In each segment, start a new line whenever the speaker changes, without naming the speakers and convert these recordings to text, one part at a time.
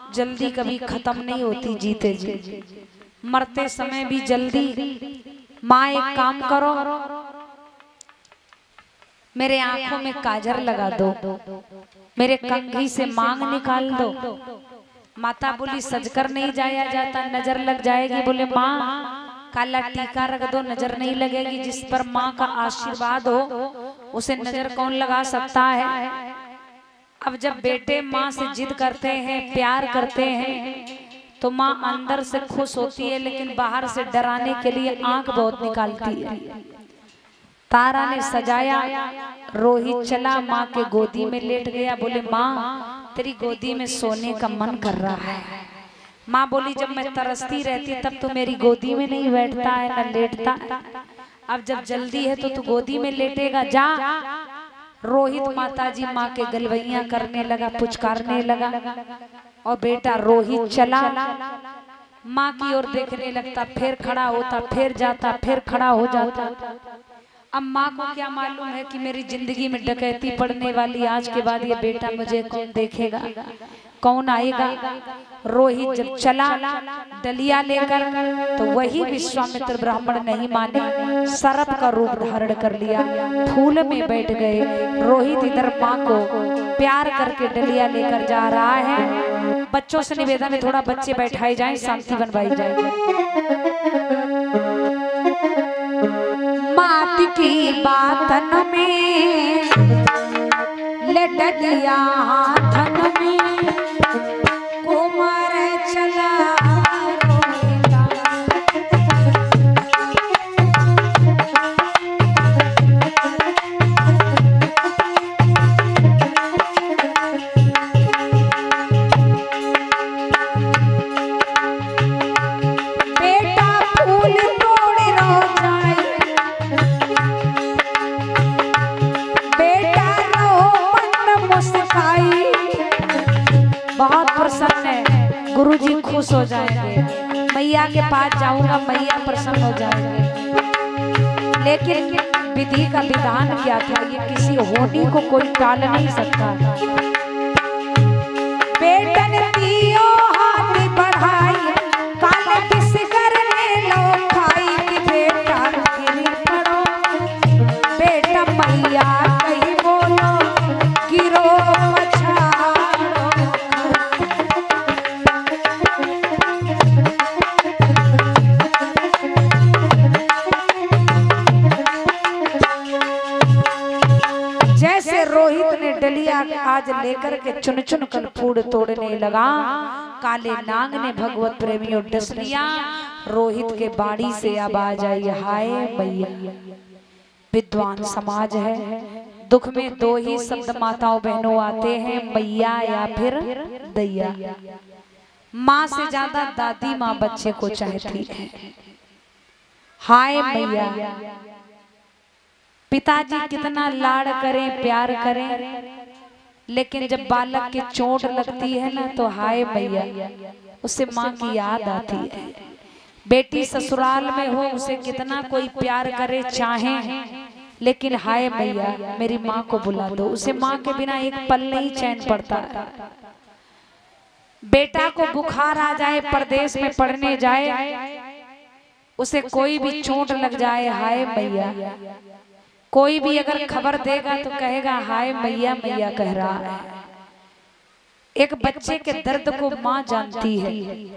जल्दी कभी खत्म नहीं होती जीते जी, मरते समय भी जल्दी। माँ एक काम करो, मेरे आंखों में काजल लगा दो, मेरे कंघी से मांग निकाल दो। माता बोली सजकर नहीं जाया जाता, नजर लग जाएगी। बोले माँ काला टीका रख दो, नजर नहीं लगेगी। जिस पर माँ का आशीर्वाद हो उसे नजर कौन लगा सकता है। अब जब बेटे माँ से जिद करते हैं, प्यार करते हैं, तो माँ अंदर से खुश होती है, लेकिन बाहर से डराने के लिए आंख बहुत निकालती है। तारा ने सजाया, रोहित चला माँ के गोदी में लेट गया। बोले माँ तेरी गोदी में सोने का मन कर रहा है। माँ बोली जब मैं तरसती रहती तब तो मेरी गोदी में नहीं बैठता है न लेटता, अब जब जल्दी है तो तू गोदी में लेटेगा, जा। रोहित माताजी माँ के गलवैया करने लगा, पुचकारने लगा, और बेटा रोहित चला माँ की ओर देखने लगता, फिर खड़ा होता, फिर जाता, फिर खड़ा हो जाता। अब माँ को क्या मालूम है कि मेरी जिंदगी में डकैती पड़ने वाली, आज के बाद ये बेटा मुझे कौन देखेगा, कौन आएगा। रोहित जब चला डलिया लेकर, तो वही विश्वामित्र ब्राह्मण नहीं माने, सर्प का रूप धारण कर लिया, फूल में बैठ गए। रोहित इधर माँ को प्यार करके डलिया लेकर जा रहा है। बच्चों से निवेदन है थोड़ा बच्चे बैठाए जाएं, शांति बनवाई जाए। मात की बातन में ले डलिया हाथन में, कुमार चला गुरुजी खुश हो जाएंगे, मैया के पास जाऊंगा, मैया प्रसन्न हो जाएंगे। लेकिन विधि का विधान क्या था, ये किसी होनी को कोई टाल नहीं सकता। बेटन दियो हाथ बढ़ाई, काले किस करने लो खाई, कि बेटा गिरी पड़ो, बेटा मैया कहीं बोलो गिरो आज लेकर के चुन चुन कर फूड तोड़ने लगा। काले नाग ने भगवत प्रेमियों डस लिया। रोहित के बाड़ी से आवाज आई, हाय मैया। विद्वान समाज है, दुख में दो ही शब्द माताओं बहनों आते हैं, मैया या फिर दैया। माँ से ज्यादा दादी माँ बच्चे को चाहती है। हाय मैया, पिताजी कितना लाड़ करें, प्यार करें, लेकिन जब बालक की चोट लगती है ना, तो हाय मैया, उसे माँ की याद आती है। बेटी ससुराल में हो, उसे कितना कोई प्यार करे चाहे, लेकिन हाय मैया मेरी माँ को बुला दो, उसे माँ के बिना एक पल नहीं चैन पड़ता है। बेटा को बुखार आ जाए, परदेश में पढ़ने जाए, उसे कोई भी चोट लग जाए, हाय मैया। कोई भी अगर खबर देगा तो कहेगा हाय मैया मैया कह रहा है। एक बच्चे के दर्द को माँ जानती है।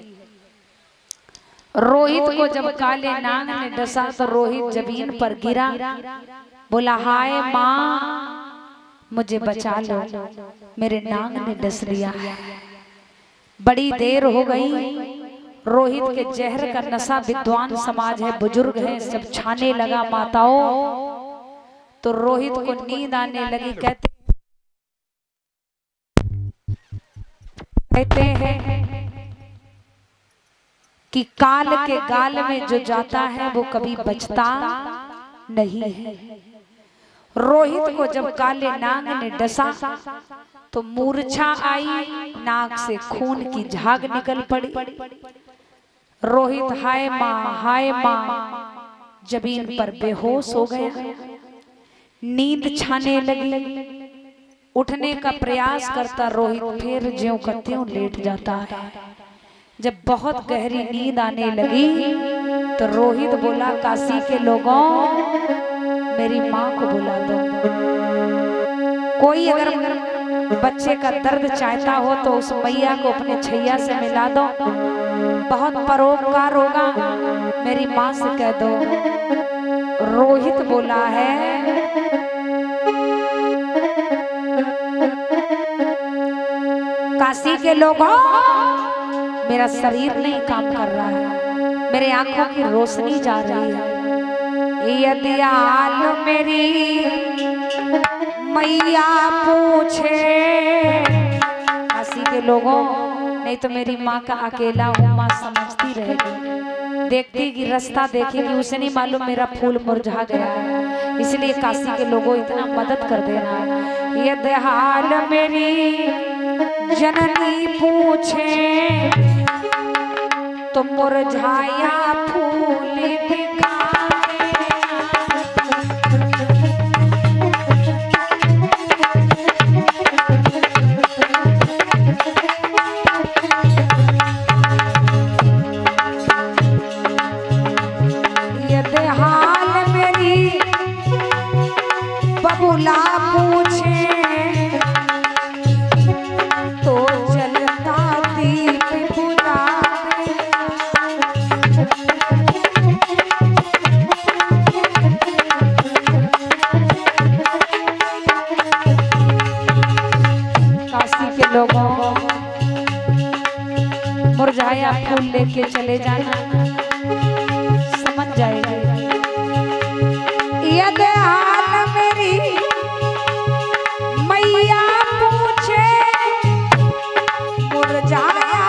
रोहित को जब काले नाग ने डसा तो रोहित जमीन पर गिरा, बोला हाय माँ मुझे बचा लो, मेरे नाग ने डस लिया। बड़ी देर हो गई, रोहित के जहर का नशा विद्वान समाज है, बुजुर्ग है, जब छाने लगा माताओं, तो रोहित को नींद आने लगी। कहते हैं कि काल के गाल में जो जाता है वो कभी बचता नहीं है। रोहित को जब काले नाग ने डसा तो मूर्छा आई, नाक से खून की झाग निकल पड़ी। रोहित हाय माँ जमीन पर बेहोश हो गया, नींद छाने लगी। उठने का प्रयास करता रोहित फिर ज्यों का त्यों लेट जाता है। जब बहुत गहरी नींद आने लगी तो रोहित बोला, काशी के लोगों मेरी माँ को बुला दो। कोई अगर बच्चे का दर्द चाहता हो तो उस मैया को अपने छैया से मिला दो, बहुत परोपकार होगा, मेरी माँ से कह दो। रोहित बोला है, काशी के लोगों मेरा शरीर नहीं काम कर रहा है, मेरे आंखों की रोशनी जा रही है। यदि हाल मेरी मैया पूछे, काशी के लोगों नहीं तो मेरी माँ का अकेला उम्मा समझती रहेगी, देखती कि रास्ता देखेगी, उसे नहीं मालूम मेरा फूल मुरझा गया है। इसलिए काशी के लोगों इतना मदद कर देना। यदि हाल मेरी जननी पूछे तो मुरझाया फूल दिखा यदि हाल मेरी बबुला पूछे तो जलता दीप बुझा काशी के लोगों मुरझाया फूल लेके चले जाना, समझ जाएंगे। यदि हाल मेरी मैया पूछे मुरझाया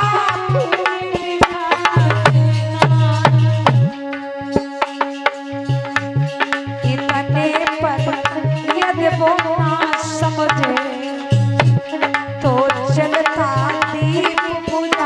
इतने पर यदि वो ना समझे तो चलता दीप बुझा।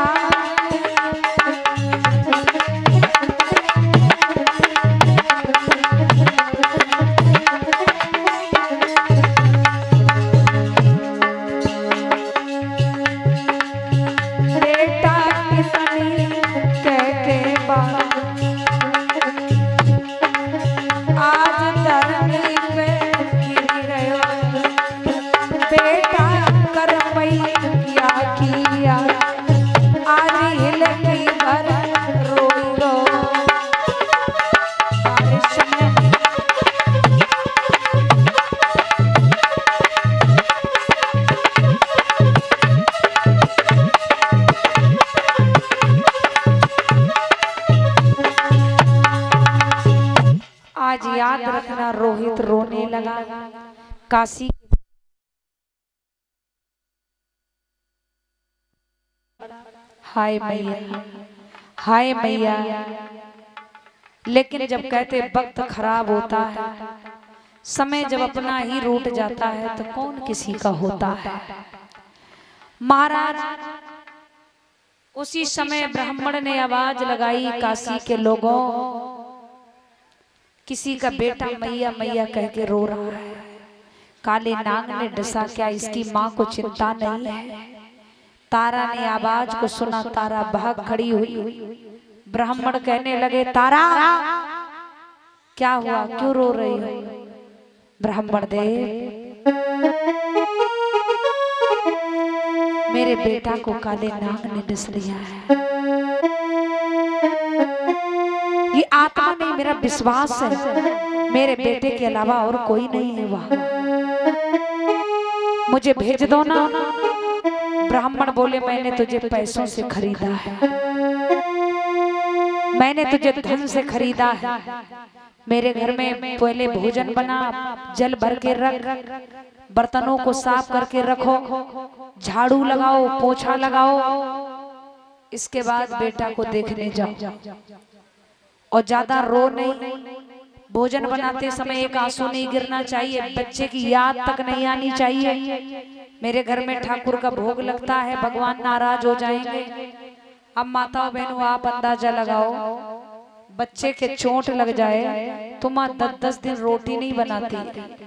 आज याद रखना, रोहित रोने लगा। काशी हाय मैया, हाय मैया। लेकिन जब कहते वक्त खराब होता है, समय जब अपना ही रूठ जाता है तो कौन किसी का होता है। महाराज उसी समय ब्राह्मण ने आवाज लगाई, काशी के लोगों किसी का बेटा मैया मैया कह के रो रहा है। काले नाग ने डसा, क्या इसकी माँ को चिंता नहीं है। तारा ने आवाज को सुना, तारा भाग खड़ी हुई। ब्राह्मण कहने लगे, तारा क्या हुआ, क्यों रो रही हो। ब्राह्मण देव, मेरे बेटा को काले नाग ने डस लिया है। ये आत्मा नहीं, मेरा विश्वास है मेरे बेटे के अलावा और कोई नहीं है वहां, मुझे भेज दो ना। ब्राह्मण बोले, मैंने तुझे पैसों से खरीदा है, मैंने तुझे धन से खरीदा है। मेरे घर में पहले भोजन बना, जल भर के रख, बर्तनों को साफ करके रखो, झाड़ू लगाओ, पोछा लगाओ, इसके बाद बेटा को देखने जाओ। और ज्यादा रो नहीं, भोजन बनाते समय एक आंसू नहीं गिरना चाहिए, बच्चे की याद तक नहीं आनी चाहिए। मेरे घर में ठाकुर का भोग लगता है, भगवान नाराज हो जाएंगे। अब माताओं बहनों आप अंदाजा लगाओ, बच्चे के चोट लग जाए तो माँ 10-10 दिन रोटी नहीं बनाती,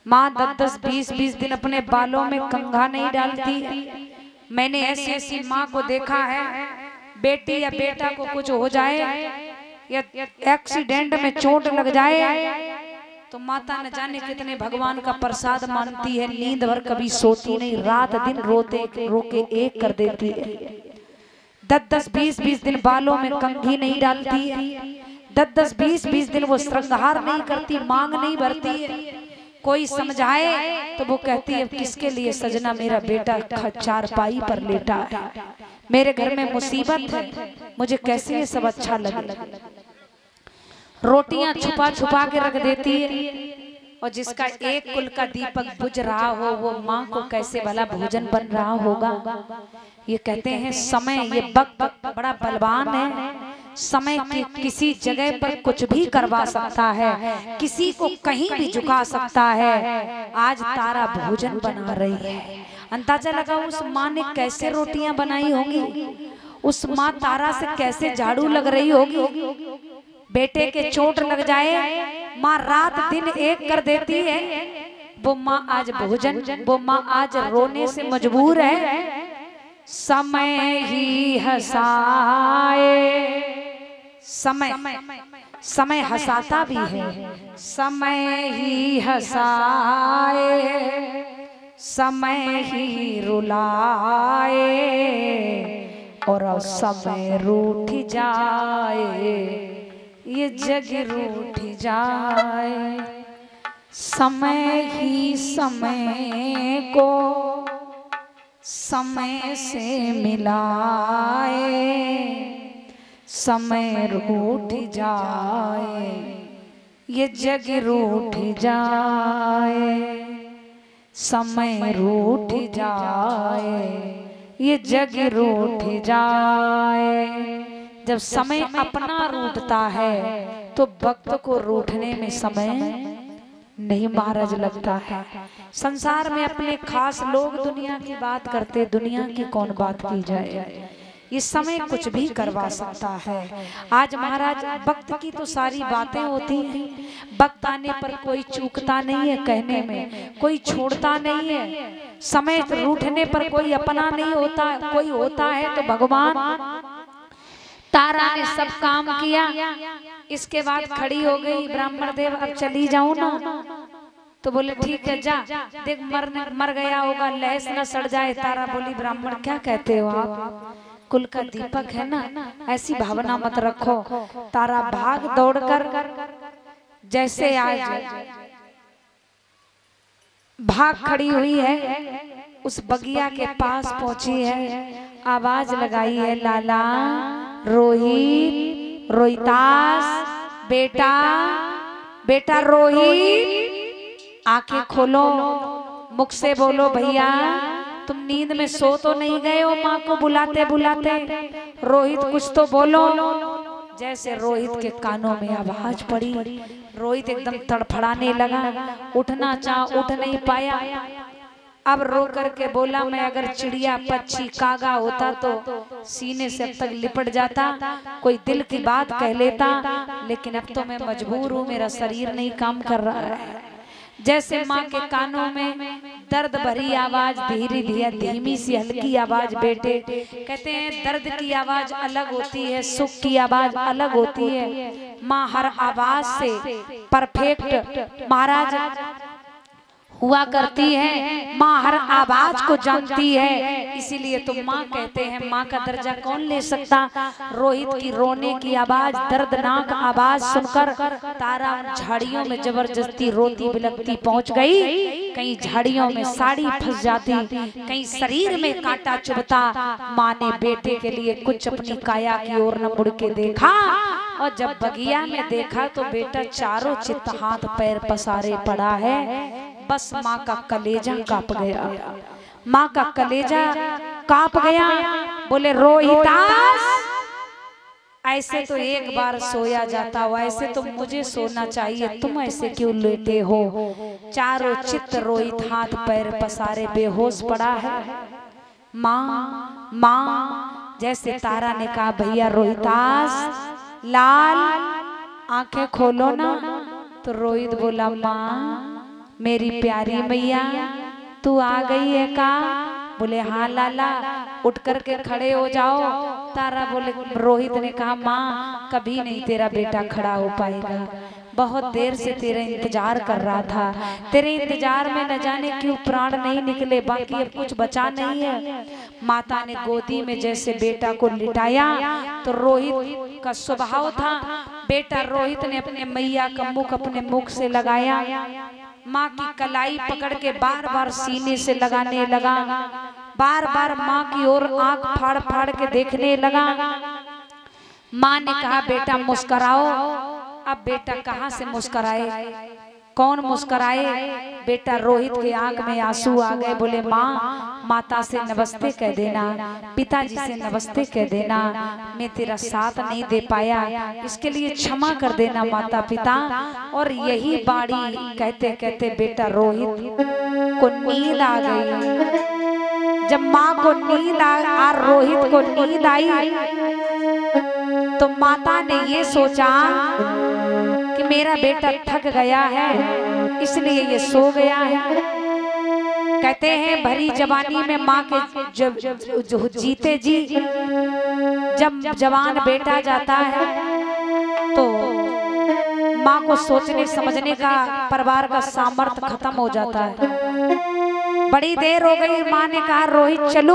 माँ 10-10, 20-20 दिन अपने बालों में कंघा नहीं डालती। मैंने ऐसी ऐसी माँ को देखा है, बेटी या बेटा को कुछ हो जाए या एक्सीडेंट में चोट लग जाए तो माता न जाने कितने भगवान का प्रसाद मानती है, नींद भर कभी सोती नहीं, रात दिन रोते रोके एक कर देती है। 10-10, 20-20 दिन बालों में कंघी नहीं डालती है, 10-10, 20-20 दिन वो श्रृंगार नहीं करती, मांग नहीं भरती है। कोई समझाए तो वो कहती है किसके लिए सजना, मेरा बेटा चारपाई पर लेटा है, मेरे घर में मुसीबत है, मुझे कैसे ये सब अच्छा लगे। रोटियां छुपा छुपा के रख देती है, और जिसका एक कुल का दीपक बुझ रहा हो वो माँ को कैसे भला भोजन बन रहा होगा। ये कहते हैं समय, ये वक्त बड़ा बलवान है, समय की किसी जगह पर कुछ भी करवा सकता है, किसी को कहीं भी झुका सकता है। आज तारा भोजन बना रही है, अंदाजा लगा उस माँ ने कैसे रोटियां बनाई होंगी, उस माँ तारा से कैसे झाड़ू लग रही होगी। बेटे के चोट लग जाए माँ रात दिन एक कर देती है, वो माँ आज भोजन, वो माँ आज रोने से मजबूर है। समय ही हंसाए, समय हंसाता भी है, समय ही हंसाए, समय ही रुलाए, और समय रूठ जाए, ये जग रूठ जाए। समय ही समय को समय से मिलाए, समय रूठ जाए, ये जग रूठ जाए, समय रूठ जाए, ये जग रूठ जाए। जब समय अपना रूठता है तो भक्त को रूठने में समय नहीं महाराज लगता है। संसार में अपने खास लोग दुनिया की बात करते, दुनिया की कौन बात की जाए, ये समय कुछ भी करवा सकता है। आज महाराज भक्त की तो सारी बातें होती हैं, भक्त आने पर कोई चूकता नहीं है, कहने में कोई छोड़ता नहीं है, समय रूठने पर कोई अपना नहीं होता, कोई होता है तो भगवान। तारा ने सब काम किया, इसके बाद खड़ी हो गई, ब्राह्मण देव अब चली जाऊं ना, तो बोले ठीक है जा, देख मर गया होगा, लहस न सड़ जाए। तारा बोली ब्राह्मण क्या कहते हो आप, कुल का दीपक है ना, ऐसी भावना मत रखो। तारा भाग दौड़कर जैसे आज भाग खड़ी हुई है, उस बगिया के पास पहुंची है, आवाज लगाई है लाला रोहित, रोहितास, बेटा बेटा रोहित, आंखें खोलो, मुख से बोलो भैया तुम नींद में सो तो नहीं गए हो माँ को बुलाते बुलाते, रोहित कुछ तो बोलो। जैसे रोहित के कानों में आवाज पड़ी, रोहित एकदम तड़फड़ाने लगा, उठना चाहा उठ नहीं पाया। अब रो करके बोला मैं अगर चिड़िया पक्षी कागा होता तो सीने से अब तक लिपट जाता, कोई दिल की बात कह लेता, लेकिन अब तो मैं मजबूर हूँ, मेरा शरीर नहीं काम कर रहा है। जैसे माँ के कानों में दर्द भरी आवाज, धीरे धीरे धीमी सी हल्की आवाज, बेटे कहते हैं दर्द की आवाज अलग होती है, सुख की आवाज अलग होती है। माँ हर आवाज से परफेक्ट महाराज हुआ करती है, माँ हर आवाज को जानती है, इसीलिए तो माँ कहते हैं माँ का दर्जा कौन ले सकता। रोहित की रोने की आवाज, दर्दनाक आवाज सुनकर तारा झाड़ियों में जबरदस्ती रोती बिलखती पहुंच गई। कहीं झाड़ियों में साड़ी फंस जाती, कहीं शरीर में कांटा चुभता। माँ ने बेटे के लिए कुछ अपनी काया की ओर न मुड़ के देखा, और जब बगिया में देखा तो बेटा चारों चित्त हाथ पैर पसारे पड़ा है। बस माँ का कलेजा कांप गया, माँ का कलेजा कांप गया। बोले रोहितास, ऐसे तो एक बार सोया जाता हो, ऐसे तो मुझे सोना चाहिए, तुम ऐसे क्यों लेटे हो। चारों चित्त रोहित हाथ पैर पसारे बेहोश पड़ा है। माँ माँ जैसे तारा ने कहा भैया रोहितास लाल आंखें खोलो ना, तो रोहित बोला माँ मेरी प्यारी मैया तू आ गई है का? बोले हाँ लाला, उठ करके खड़े हो जाओ। तारा बोले, रोहित ने कहा माँ कभी नहीं तेरा बेटा खड़ा हो पाएगा, बहुत देर से तेरा इंतजार कर रहा था, तेरे इंतजार में न जाने क्यों प्राण नहीं निकले, बाकी अब कुछ बचा नहीं है। माता ने गोदी में जैसे बेटा को लिटाया तो रोहित का स्वभाव था, बेटा रोहित ने अपने मैया का मुख अपने मुख से लगाया, माँ की कलाई पकड़ के बार बार सीने से लगाने लगा, बार बार माँ की ओर आंख फाड़ फाड़ के देखने लगा। माँ ने कहा बेटा मुस्कुराओ। अब बेटा कहाँ से मुस्कुराए, कौन मुस्कुराए? बेटा रोहित के आंख में आंसू आ गए। बोले माँ माता से नमस्ते कह देना, पिताजी से नमस्ते कह देना, मैं तेरा साथ नहीं दे पाया इसके लिए क्षमा कर देना माता पिता। और यही बाड़ी कहते कहते बेटा रोहित को नींद आ गई। जब माँ को नींद आ रोहित को नींद आई तो माता ने ये सोचा कि मेरा बेटा थक गया है इसलिए ये सो गया है। कहते हैं भरी जवानी में माँ के जब जीते जी जब जवान बेटा जाता है तो माँ को सोचने समझने का, परिवार का सामर्थ्य खत्म हो जाता है। बड़ी देर हो गई, माँ ने कहा रोहित चलो।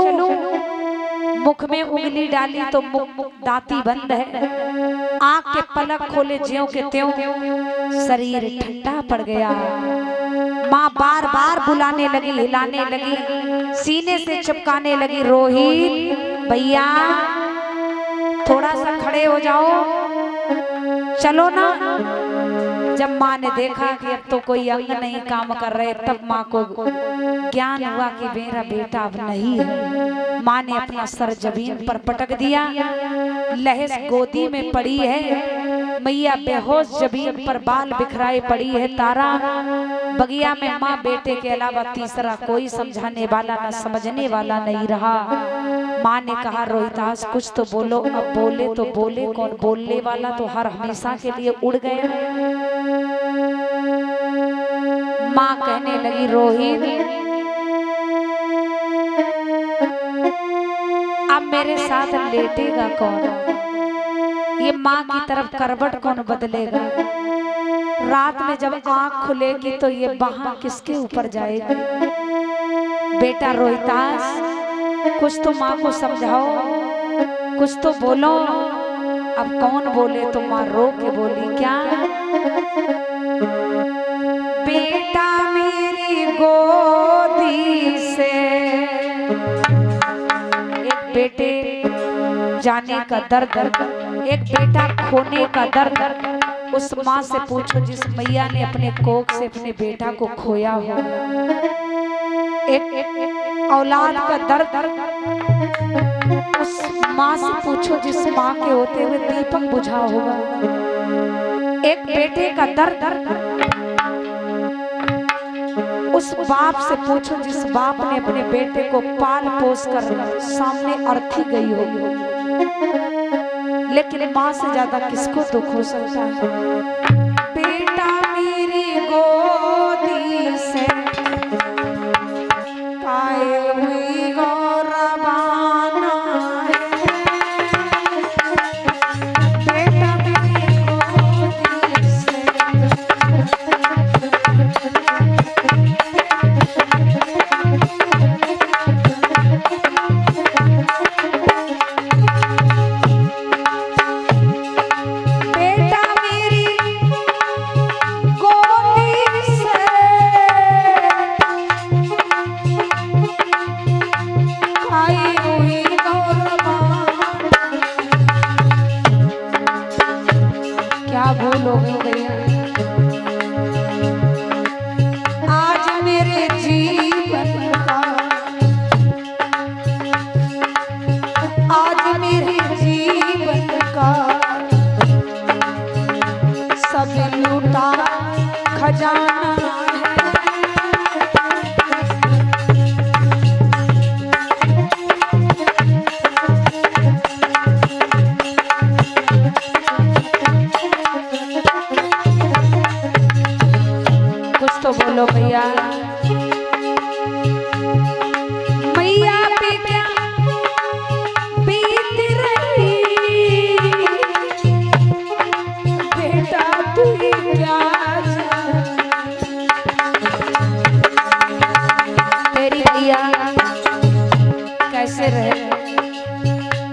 मुख में उंगली डाली तो मुख दांती बंद है, आंख के पलक खोले ज्यों के त्यों शरीर ठंडा पड़ गया। माँ बार बार बुलाने लगी, हिलाने लगी, सीने से चिपकाने लगी, रोहित भैया थोड़ा सा खड़े हो जाओ, चलो ना। जब माँ ने देखा कि अब तो कोई अंग नहीं काम कर रहे, तब माँ को ज्ञान हुआ कि मेरा बेटा अब नहीं है। माँ ने अपना सर जमीन पर पटक दिया, लहस गोदी में पड़ी है, मैया बेहोश जमीन पर बाल बिखराए पड़ी है। तारा बगिया में माँ बेटे के अलावा तीसरा कोई समझाने वाला न समझने वाला नहीं रहा। माँ ने कहा रोहितास कुछ तो बोलो। अब बोले तो बोले कौन, बोलने वाला तो हर हमेशा के लिए उड़ गया। माँ कहने लगी रोहित अब मेरे साथ लेटेगा कौन, ये माँ की तरफ करवट कौन बदलेगा, रात में जब आँख खुलेगी तो ये बाह किसके ऊपर जाएगी। बेटा रोहितास कुछ तो माँ को समझाओ, कुछ तो बोलो। अब कौन बोले तो माँ रो के बोली क्या, बेटा मेरी गोदी से। एक बेटे जाने का दर्द, एक बेटा खोने का दर्द उस माँ से पूछो जिस मैया ने अपने कोख से अपने बेटा को खोया हो। एक औलाद का दर्द उस माँ से पूछो जिस माँ के होते हुए दीपक बुझा होगा। एक बेटे का दर्द उस बाप से पूछो जिस बाप ने अपने बेटे को पाल पोस कर सामने अर्थी गई होगी। लेकिन माँ से ज्यादा किसको दुख हो सकता है। बेटा मेरी गोदी से खाए हुई गौरवाना है, बेटा मेरी गोदी से।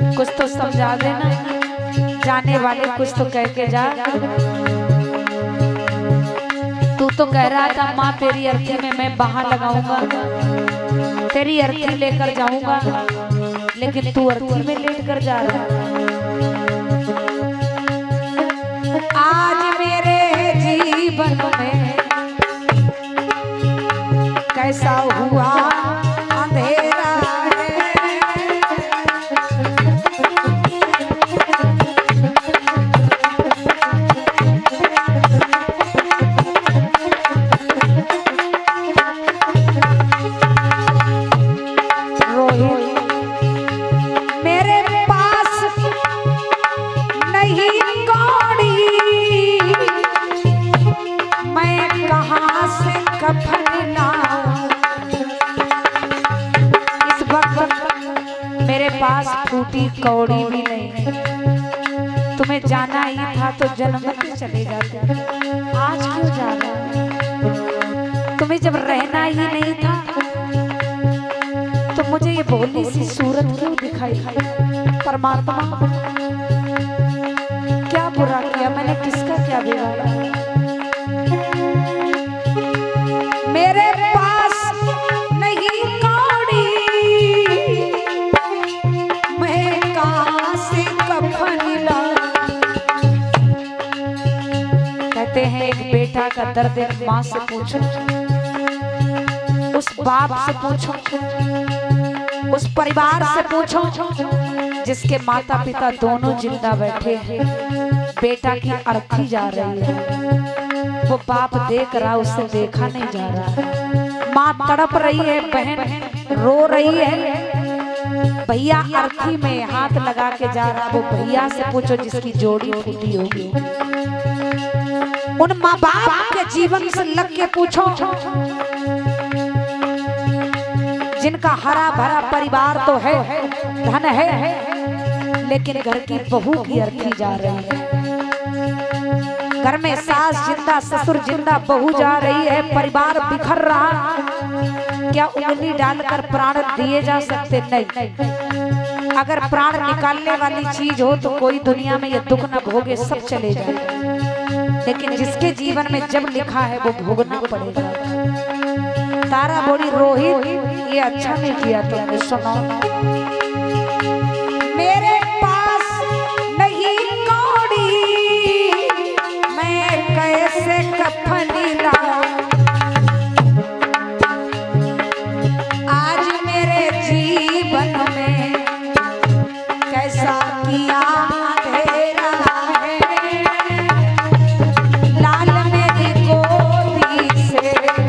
कुछ तो समझा देना, जाने वाले कुछ तो कह के जा। तू तो कह रहा था माँ तेरी अर्थी में मैं बाहर लगाऊंगा, तेरी अर्थी लेकर जाऊंगा, लेकिन तू अर्थी में लेट कर जा रहा है। आज मेरे जीवन में कैसा हुआ अंधेरा है, रोहित मेरे पास नहीं कौड़ी, मैं कहाँ से कफन लाऊं। इस वक्त मेरे पास फूटी कौड़ी भी नहीं, तुम्हें जाना ही था तो जन्म के चले जाते, आज क्यों जा रहे हो? तुम्हें जब रहना ही नहीं था तो मुझे ये भोली सी सूरत क्यों दिखाई? परमात्मा क्या बुरा किया मैंने, किसका क्या बिगाड़ा? मेरे पास नहीं कौड़ी, मैं कहाँ से कफन लाऊं। कहते हैं एक बेटा का दर्द एक माँ से पूछो, उस बाप से पूछो, उस परिवार से पूछो जिसके माता पिता दोनों जिंदा बैठे हैं, बेटा की अर्थी जा रही है, वो बाप देख रहा उसे देखा नहीं जा रहा। माँ तड़प रही है, बहन रो रही है, भैया अर्थी में हाथ लगा के जा रहा, वो भैया से पूछो जिसकी जोड़ी फूटी होगी। उन माँ बाप के जीवन से लग के पूछो जिनका हरा भरा परिवार तो है, धन है, लेकिन घर की बहू की अर्थी जा रही है। घर में सास जिंदा, ससुर जिंदा, बहू जा रही है, परिवार बिखर रहा। क्या उंगली डालकर प्राण दिए जा सकते? नहीं। अगर प्राण निकालने वाली चीज हो तो कोई दुनिया में ये दुख न भोगे, सब चले जाए, लेकिन जिसके जीवन में जब लिखा है वो भोगना पड़ेगा। तारा बोली रोहित ये अच्छा नहीं किया तुमने, सुनो मेरे पास नहीं कौड़ी, मैं कैसे कफन लाऊं। आज मेरे जीवन में कैसा किया अंधेरा है, लाल मेरी गोदी से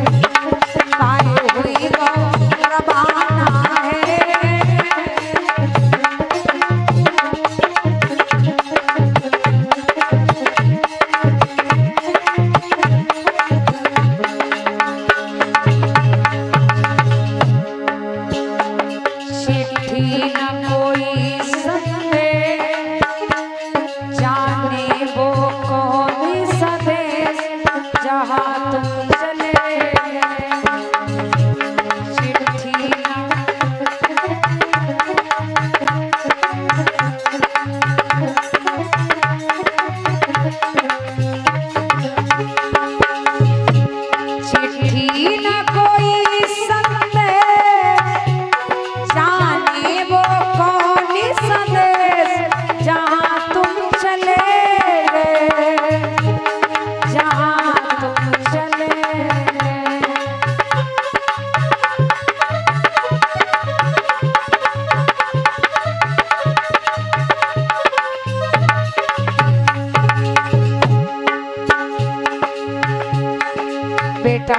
बेटा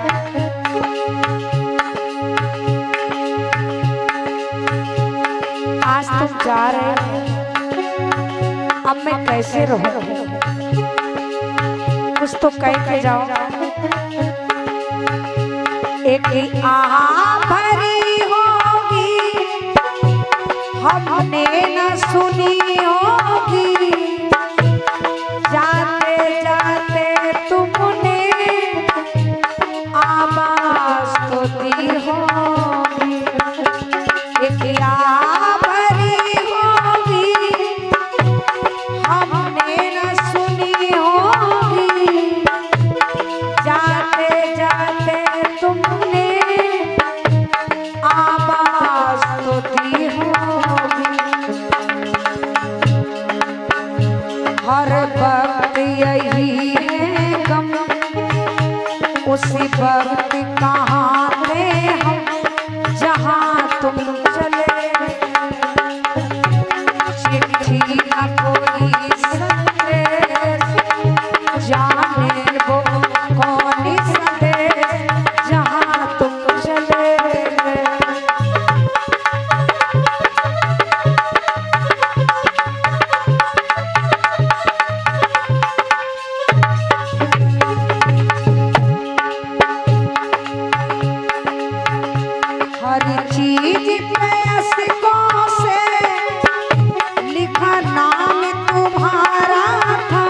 आज तुम जा रहे हो, अब मैं कैसे रहूं? कुछ तो कह के जाओ। एक ही आह भरी होगी हमने न सुनी होगी, जाते जाते तुमने आवाज तो दी होगी। एक आह भरी होगी यही है गम, उसी वक्त कहाँ थे हम जहाँ तुम चले। चिट्ठी न कोई संदेश, जाने वो कौन संदेश जहाँ तुम चले। हर चीज पे अशकों से लिखा नाम तुम्हारा था,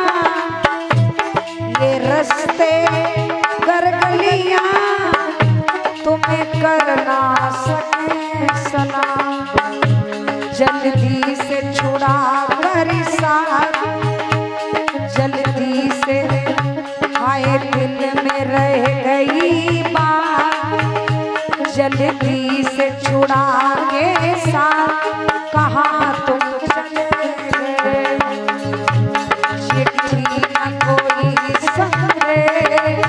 ये रस्ते गरगलियां तुम्हें करना सके सलाम। जल्दी से छुड़ा कर साथ, जल्दी से आए दिल में रह गई बात, जल्दी से छुड़ा के साथ कहाँ तुम चले गए। चिट्ठी न कोई संदेश,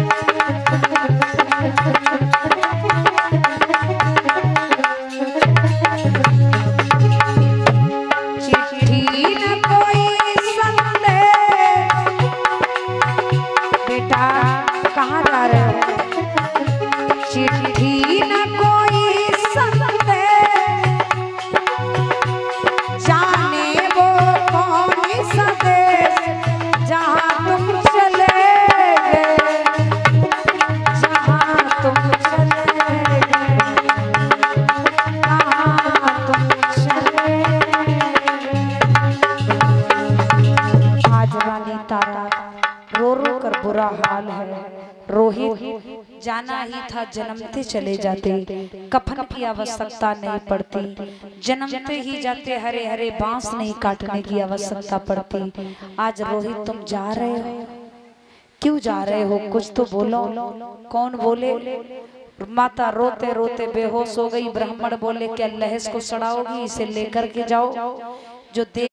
चिट्ठी न कोई संदेश। बेटा कहाँ जा रहे हो? चिट्ठी न कोई संदेश, जाने वो कौन सा देश जहाँ तुम चले गए, जहाँ तुम चले गए, जहाँ तुम चले गए। आज वाली तारा रो रो कर बुरा हाल है। रोहित जाना ही था, जन्मते चले जाते, कफन की आवश्यकता नहीं पड़ती, जन्मते ही जाते, हरे हरे बांस नहीं काटने की आवश्यकता पड़ती। आज रोहित तुम जा रहे हो, क्यों जा रहे हो? कुछ तो बोलो। कौन बोले? माता रोते रोते बेहोश हो गई। ब्राह्मण बोले क्या लहस को सड़ाओगी, इसे लेकर के जाओ। जो